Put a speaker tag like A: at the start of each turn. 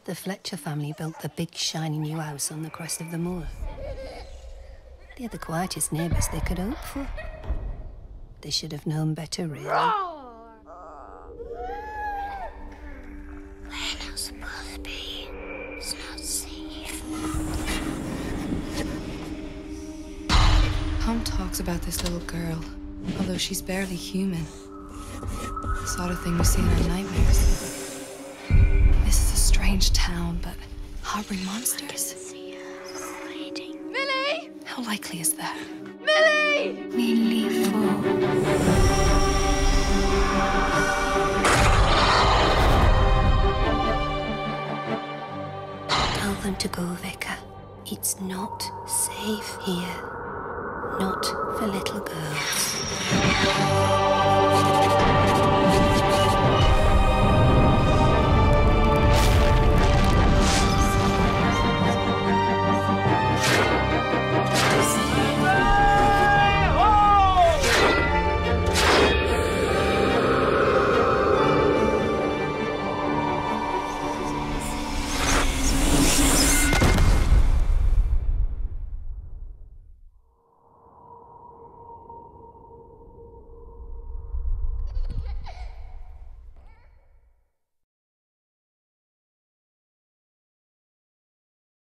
A: The Fletcher family built the big, shiny new house on the crest of the moor. They're the quietest neighbours they could hope for. They should have known better, really.
B: We're not supposed to be. It's not safe.
C: Tom talks about this little girl, although she's barely human. The sort of thing we see in our nightmares. This is a strange town, but harboring monsters?
B: Millie!
C: How likely is that?
B: Millie!
A: Millie Ford. Tell them to go, Vicar. It's not safe here. Not for little girls.